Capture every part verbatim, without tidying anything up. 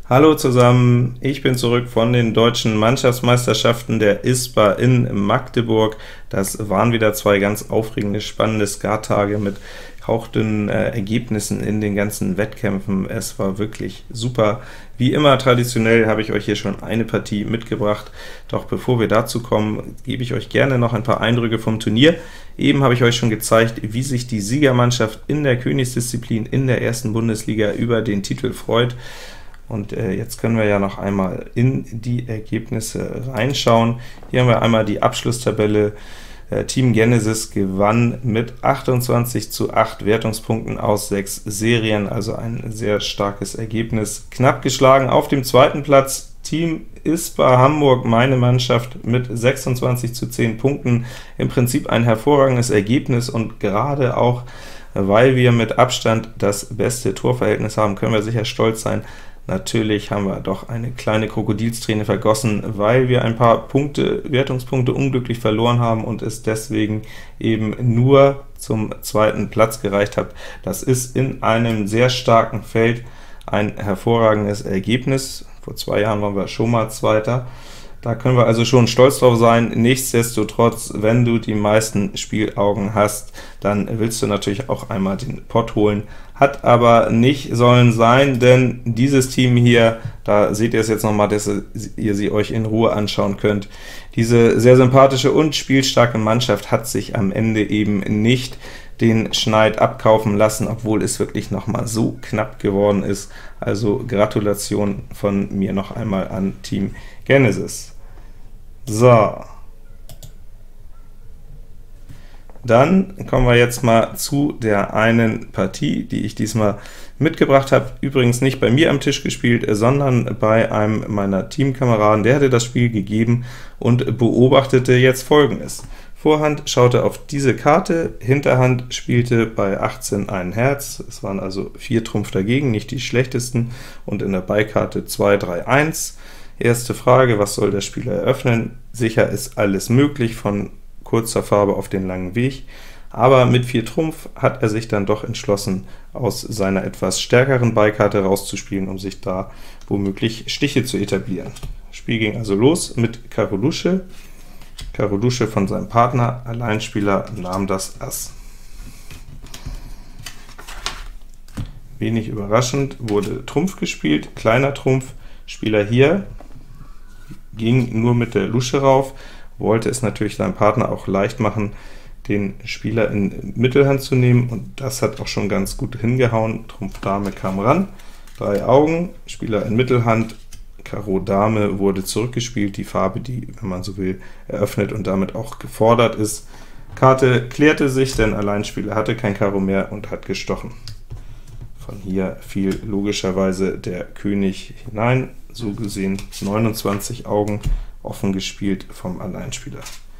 Hallo zusammen, ich bin zurück von den deutschen Mannschaftsmeisterschaften der I S P A in Magdeburg. Das waren wieder zwei ganz aufregende, spannende Skattage mit hauchdünnen äh, Ergebnissen in den ganzen Wettkämpfen. Es war wirklich super. Wie immer traditionell habe ich euch hier schon eine Partie mitgebracht, doch bevor wir dazu kommen, gebe ich euch gerne noch ein paar Eindrücke vom Turnier. Eben habe ich euch schon gezeigt, wie sich die Siegermannschaft in der Königsdisziplin in der ersten Bundesliga über den Titel freut. Und äh, jetzt können wir ja noch einmal in die Ergebnisse reinschauen. Hier haben wir einmal die Abschlusstabelle. Äh, Team Genesis gewann mit achtundzwanzig zu acht Wertungspunkten aus sechs Serien, also ein sehr starkes Ergebnis. Knapp geschlagen auf dem zweiten Platz Team I S P A Hamburg, meine Mannschaft, mit sechsundzwanzig zu zehn Punkten. Im Prinzip ein hervorragendes Ergebnis, und gerade auch, weil wir mit Abstand das beste Torverhältnis haben, können wir sicher stolz sein. Natürlich haben wir doch eine kleine Krokodilsträne vergossen, weil wir ein paar Punkte, Wertungspunkte unglücklich verloren haben und es deswegen eben nur zum zweiten Platz gereicht hat. Das ist in einem sehr starken Feld ein hervorragendes Ergebnis. Vor zwei Jahren waren wir schon mal Zweiter. Da können wir also schon stolz drauf sein. Nichtsdestotrotz, wenn du die meisten Spielaugen hast, dann willst du natürlich auch einmal den Pott holen. Hat aber nicht sollen sein, denn dieses Team hier, da seht ihr es jetzt nochmal, dass ihr sie euch in Ruhe anschauen könnt. Diese sehr sympathische und spielstarke Mannschaft hat sich am Ende eben nicht den Schneid abkaufen lassen, obwohl es wirklich nochmal so knapp geworden ist. Also Gratulation von mir noch einmal an Team Genesis. So, dann kommen wir jetzt mal zu der einen Partie, die ich diesmal mitgebracht habe. Übrigens nicht bei mir am Tisch gespielt, sondern bei einem meiner Teamkameraden. Der hatte das Spiel gegeben und beobachtete jetzt Folgendes. Vorhand schaute auf diese Karte, Hinterhand spielte bei achtzehn ein Herz, es waren also vier Trumpf dagegen, nicht die schlechtesten, und in der Beikarte zwei, drei, eins. Erste Frage, was soll der Spieler eröffnen? Sicher ist alles möglich, von kurzer Farbe auf den langen Weg, aber mit vier Trumpf hat er sich dann doch entschlossen, aus seiner etwas stärkeren Beikarte rauszuspielen, um sich da womöglich Stiche zu etablieren. Das Spiel ging also los mit Karo Lusche. Karo Lusche von seinem Partner, Alleinspieler, nahm das Ass. Wenig überraschend wurde Trumpf gespielt, kleiner Trumpf. Spieler hier ging nur mit der Lusche rauf, wollte es natürlich seinem Partner auch leicht machen, den Spieler in Mittelhand zu nehmen, und das hat auch schon ganz gut hingehauen. Trumpf Dame kam ran, drei Augen, Spieler in Mittelhand, Karo Dame wurde zurückgespielt, die Farbe, die, wenn man so will, eröffnet und damit auch gefordert ist. Karte klärte sich, denn Alleinspieler hatte kein Karo mehr und hat gestochen. Von hier fiel logischerweise der König hinein, so gesehen neunundzwanzig Augen, offen gespielt vom Alleinspieler.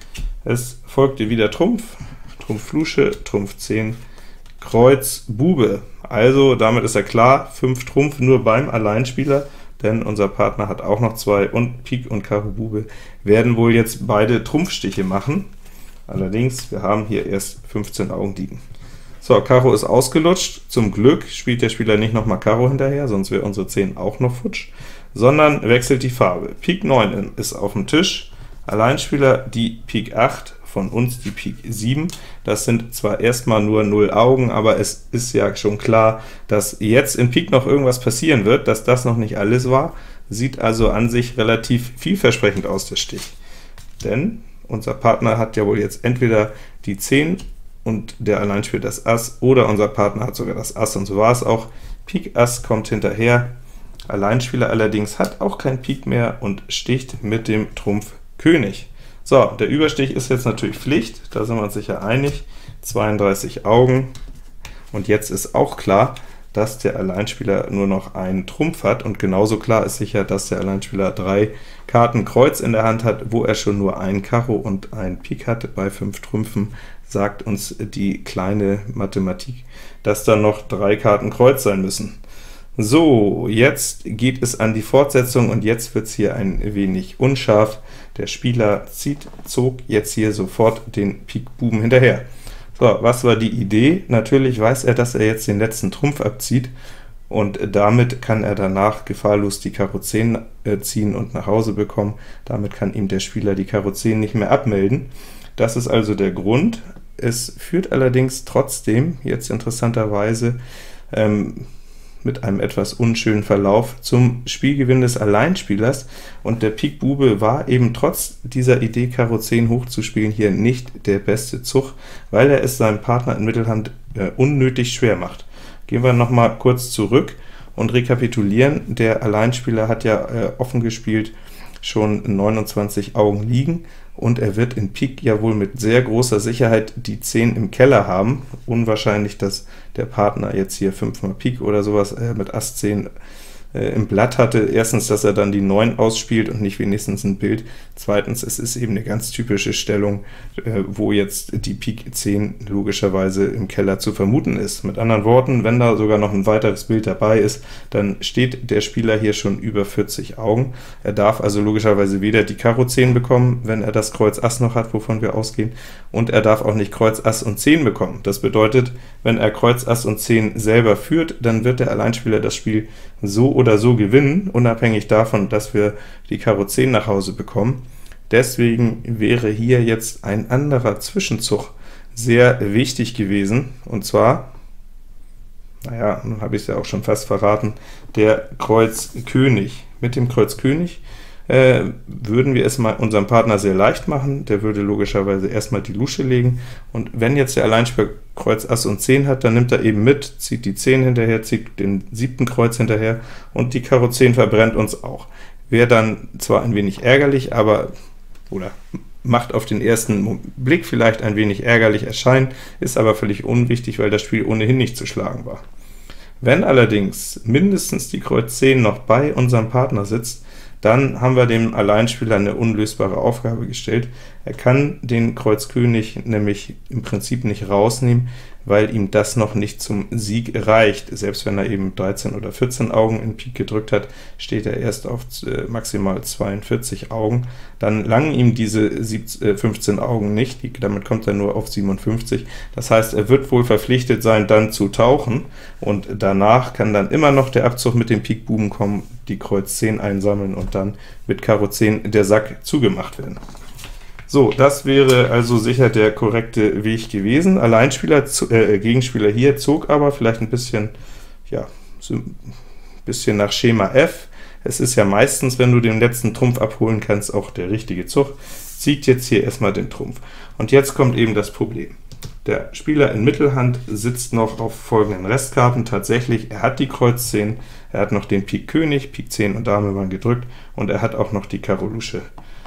Es folgte wieder Trumpf, Trumpf Lusche, Trumpf zehn, Kreuz Bube. Also damit ist ja klar, fünf Trumpf nur beim Alleinspieler, denn unser Partner hat auch noch zwei, und Pik und Karo Bube werden wohl jetzt beide Trumpfstiche machen. Allerdings, wir haben hier erst fünfzehn Augen liegen. So, Karo ist ausgelutscht. Zum Glück spielt der Spieler nicht nochmal Karo hinterher, sonst wäre unsere zehn auch noch futsch, sondern wechselt die Farbe. Pik neun ist auf dem Tisch, Alleinspieler die Pik acht, von uns die Pik sieben. Das sind zwar erstmal nur null Augen, aber es ist ja schon klar, dass jetzt in Pik noch irgendwas passieren wird, dass das noch nicht alles war. Sieht also an sich relativ vielversprechend aus, der Stich. Denn unser Partner hat ja wohl jetzt entweder die zehn und der Alleinspieler das Ass, oder unser Partner hat sogar das Ass, und so war es auch. Pik Ass kommt hinterher, Alleinspieler allerdings hat auch kein Pik mehr und sticht mit dem Trumpf König. So, der Überstich ist jetzt natürlich Pflicht, da sind wir uns sicher einig, zweiunddreißig Augen, und jetzt ist auch klar, dass der Alleinspieler nur noch einen Trumpf hat, und genauso klar ist sicher, dass der Alleinspieler drei Karten Kreuz in der Hand hat, wo er schon nur ein Karo und ein Pik hat. Bei fünf Trümpfen sagt uns die kleine Mathematik, dass da noch drei Karten Kreuz sein müssen. So, jetzt geht es an die Fortsetzung, und jetzt wird es hier ein wenig unscharf. Der Spieler zieht, zog jetzt hier sofort den Pik Buben hinterher. So, was war die Idee? Natürlich weiß er, dass er jetzt den letzten Trumpf abzieht, und damit kann er danach gefahrlos die Karo zehn äh, ziehen und nach Hause bekommen. Damit kann ihm der Spieler die Karo zehn nicht mehr abmelden. Das ist also der Grund. Es führt allerdings trotzdem, jetzt interessanterweise, ähm, mit einem etwas unschönen Verlauf zum Spielgewinn des Alleinspielers, und der Pik Bube war eben trotz dieser Idee, Karo zehn hochzuspielen, hier nicht der beste Zug, weil er es seinem Partner in Mittelhand äh, unnötig schwer macht. Gehen wir noch mal kurz zurück und rekapitulieren. Der Alleinspieler hat ja äh, offen gespielt schon neunundzwanzig Augen liegen, und er wird in Pik ja wohl mit sehr großer Sicherheit die zehn im Keller haben. Unwahrscheinlich, dass der Partner jetzt hier fünfmal Pik oder sowas äh, mit Ass zehn äh, im Blatt hatte. Erstens, dass er dann die neun ausspielt und nicht wenigstens ein Bild. Zweitens, es ist eben eine ganz typische Stellung, äh, wo jetzt die Pik zehn logischerweise im Keller zu vermuten ist. Mit anderen Worten, wenn da sogar noch ein weiteres Bild dabei ist, dann steht der Spieler hier schon über vierzig Augen. Er darf also logischerweise weder die Karo zehn bekommen, wenn er das Kreuz Ass noch hat, wovon wir ausgehen, und er darf auch nicht Kreuz Ass und zehn bekommen. Das bedeutet, wenn er Kreuz Ass und zehn selber führt, dann wird der Alleinspieler das Spiel so oder so gewinnen, unabhängig davon, dass wir die Karo zehn nach Hause bekommen. Deswegen wäre hier jetzt ein anderer Zwischenzug sehr wichtig gewesen, und zwar, naja, nun habe ich es ja auch schon fast verraten, der Kreuz König. Mit dem Kreuz König äh, würden wir es mal unserem Partner sehr leicht machen. Der würde logischerweise erstmal die Lusche legen, und wenn jetzt der Alleinspieler Kreuz Ass und zehn hat, dann nimmt er eben mit, zieht die zehn hinterher, zieht den siebten Kreuz hinterher, und die Karo zehn verbrennt uns auch. Wäre dann zwar ein wenig ärgerlich, aber oder macht auf den ersten Blick vielleicht ein wenig ärgerlich erscheinen, ist aber völlig unwichtig, weil das Spiel ohnehin nicht zu schlagen war. Wenn allerdings mindestens die Kreuz zehn noch bei unserem Partner sitzt, dann haben wir dem Alleinspieler eine unlösbare Aufgabe gestellt. Er kann den Kreuz König nämlich im Prinzip nicht rausnehmen, weil ihm das noch nicht zum Sieg reicht. Selbst wenn er eben dreizehn oder vierzehn Augen in Pik gedrückt hat, steht er erst auf äh, maximal zweiundvierzig Augen. Dann langen ihm diese fünfzehn Augen nicht, die, damit kommt er nur auf siebenundfünfzig. Das heißt, er wird wohl verpflichtet sein, dann zu tauchen, und danach kann dann immer noch der Abzug mit dem Pik Buben kommen, die Kreuz zehn einsammeln und dann mit Karo zehn der Sack zugemacht werden. So, das wäre also sicher der korrekte Weg gewesen. Alleinspieler, äh, Gegenspieler hier zog aber vielleicht ein bisschen, ja, so ein bisschen nach Schema F. Es ist ja meistens, wenn du den letzten Trumpf abholen kannst, auch der richtige Zug. Zieht jetzt hier erstmal den Trumpf. Und jetzt kommt eben das Problem. Der Spieler in Mittelhand sitzt noch auf folgenden Restkarten. Tatsächlich, er hat die Kreuz zehn, er hat noch den Pik König, Pik zehn und Dame waren gedrückt, und er hat auch noch die Karo Lusche.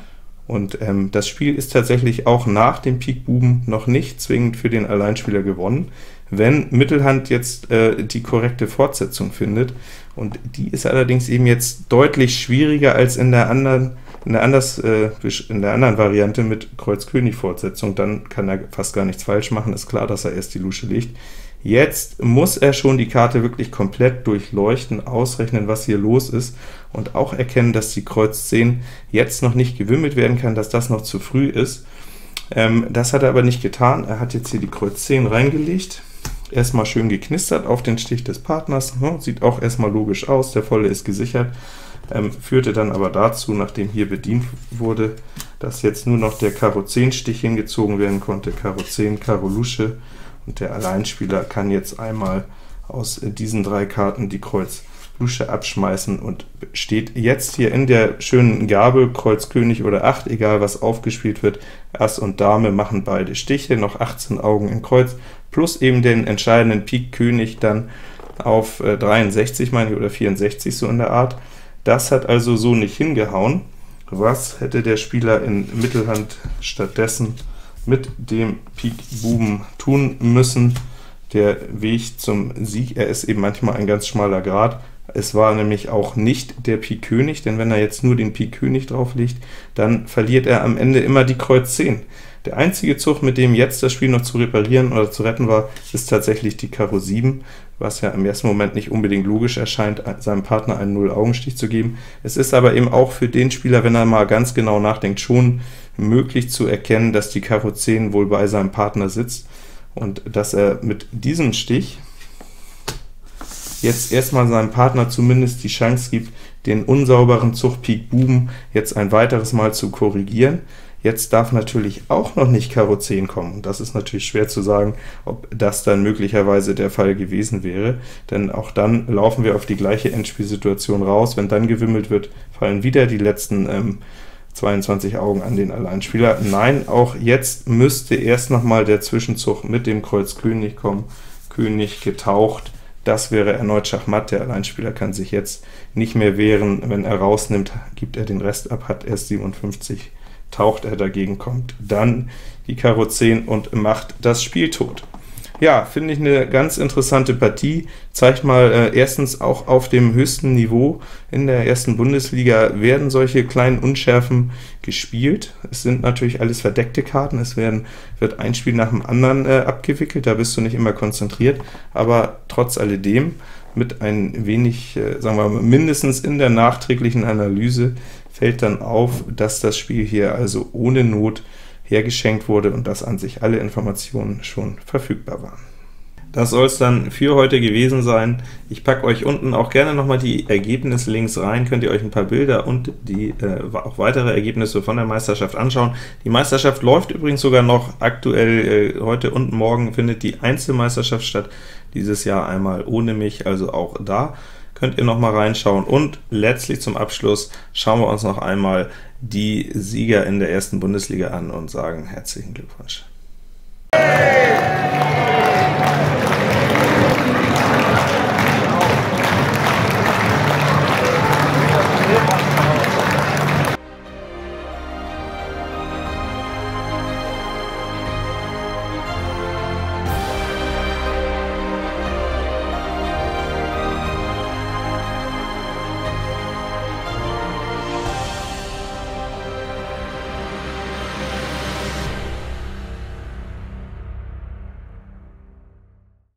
Und ähm, das Spiel ist tatsächlich auch nach dem Pik Buben noch nicht zwingend für den Alleinspieler gewonnen, wenn Mittelhand jetzt äh, die korrekte Fortsetzung findet, und die ist allerdings eben jetzt deutlich schwieriger als in der anderen, in der, anders, äh, in der anderen Variante mit Kreuz König Fortsetzung. Dann kann er fast gar nichts falsch machen, ist klar, dass er erst die Lusche legt. Jetzt muss er schon die Karte wirklich komplett durchleuchten, ausrechnen, was hier los ist, und auch erkennen, dass die Kreuz zehn jetzt noch nicht gewimmelt werden kann, dass das noch zu früh ist. Ähm, das hat er aber nicht getan. Er hat jetzt hier die Kreuz zehn reingelegt, erstmal schön geknistert auf den Stich des Partners, ja, sieht auch erstmal logisch aus, der Volle ist gesichert, ähm, führte dann aber dazu, nachdem hier bedient wurde, dass jetzt nur noch der Karo zehn Stich hingezogen werden konnte, Karo zehn, Karo Lusche, und der Alleinspieler kann jetzt einmal aus diesen drei Karten die Kreuz Lusche abschmeißen und steht jetzt hier in der schönen Gabel, Kreuz König oder acht, egal was aufgespielt wird. Ass und Dame machen beide Stiche, noch achtzehn Augen in Kreuz, plus eben den entscheidenden Pik König dann auf äh, dreiundsechzig, meine ich, oder vierundsechzig, so in der Art. Das hat also so nicht hingehauen. Was hätte der Spieler in Mittelhand stattdessen mit dem Pik Buben tun müssen? Der Weg zum Sieg, er ist eben manchmal ein ganz schmaler Grat. Es war nämlich auch nicht der Pik König, denn wenn er jetzt nur den Pik König drauflegt, dann verliert er am Ende immer die Kreuz zehn. Der einzige Zug, mit dem jetzt das Spiel noch zu reparieren oder zu retten war, ist tatsächlich die Karo sieben, was ja im ersten Moment nicht unbedingt logisch erscheint, seinem Partner einen Null-Augenstich zu geben. Es ist aber eben auch für den Spieler, wenn er mal ganz genau nachdenkt, schon möglich zu erkennen, dass die Karo zehn wohl bei seinem Partner sitzt, und dass er mit diesem Stich jetzt erstmal seinem Partner zumindest die Chance gibt, den unsauberen Zug Pik Buben jetzt ein weiteres Mal zu korrigieren. Jetzt darf natürlich auch noch nicht Karo zehn kommen, und das ist natürlich schwer zu sagen, ob das dann möglicherweise der Fall gewesen wäre, denn auch dann laufen wir auf die gleiche Endspielsituation raus. Wenn dann gewimmelt wird, fallen wieder die letzten ähm, zweiundzwanzig Augen an den Alleinspieler. Nein, auch jetzt müsste erst noch mal der Zwischenzug mit dem Kreuz König kommen, König getaucht, das wäre erneut Schachmatt, der Alleinspieler kann sich jetzt nicht mehr wehren, wenn er rausnimmt, gibt er den Rest ab, hat erst siebenundfünfzig, taucht er dagegen, kommt dann die Karo zehn und macht das Spiel tot. Ja, finde ich eine ganz interessante Partie, zeigt mal äh, erstens auch auf dem höchsten Niveau in der ersten Bundesliga werden solche kleinen Unschärfen gespielt. Es sind natürlich alles verdeckte Karten, es werden, wird ein Spiel nach dem anderen äh, abgewickelt, da bist du nicht immer konzentriert, aber trotz alledem mit ein wenig, äh, sagen wir mal, mindestens in der nachträglichen Analyse fällt dann auf, dass das Spiel hier also ohne Not hergeschenkt wurde und dass an sich alle Informationen schon verfügbar waren. Das soll es dann für heute gewesen sein. Ich packe euch unten auch gerne nochmal die Ergebnislinks rein, könnt ihr euch ein paar Bilder und die äh, auch weitere Ergebnisse von der Meisterschaft anschauen. Die Meisterschaft läuft übrigens sogar noch aktuell, äh, heute und morgen findet die Einzelmeisterschaft statt, dieses Jahr einmal ohne mich, also auch da könnt ihr noch mal reinschauen. Und letztlich zum Abschluss schauen wir uns noch einmal die Sieger in der ersten Bundesliga an und sagen herzlichen Glückwunsch.